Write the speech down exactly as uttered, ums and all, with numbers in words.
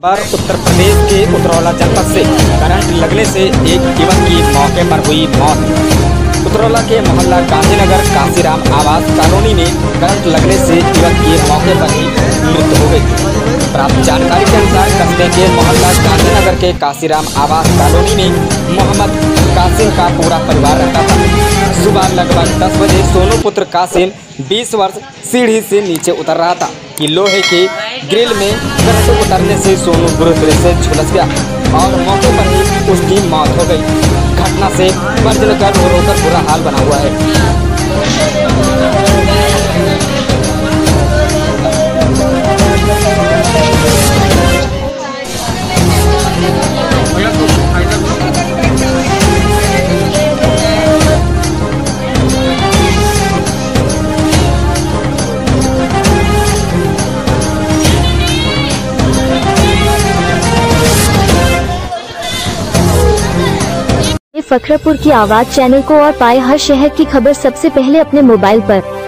पर उत्तर प्रदेश के उतरौला जनपद से करंट लगने से एक युवक की मौके पर हुई मौत। उतरौला के मोहल्ला गांधीनगर काशीराम आवास कॉलोनी में करंट लगने से युवक की मौके पर ही मृत्यु हो गई। प्राप्त जानकारी के अनुसार कस्बे के मोहल्ला गांधीनगर के काशीराम आवास कॉलोनी में मोहम्मद कासिम का पूरा परिवार रहता था। सुबह लगभग दस बजे सोनू पुत्र कासिम बीस वर्ष सीढ़ी से नीचे उतर रहा था कि लोहे के ग्रिल में करंट उतरने से सोनू बुरी तरह से झुलस गया और मौके पर ही उसकी मौत हो गई। घटना से बर्जन कर रो रो कर बुरा हाल बना हुआ है। फखरपुर की आवाज चैनल को और पाए हर शहर की खबर सबसे पहले अपने मोबाइल पर।